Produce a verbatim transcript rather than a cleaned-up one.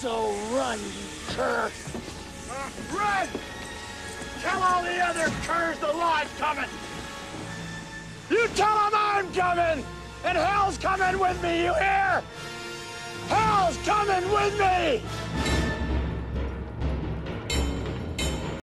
So run, you cur! Uh, run! Tell all the other curs the law's coming! You tell them I'm coming! And hell's coming with me, you hear? Hell's coming with me!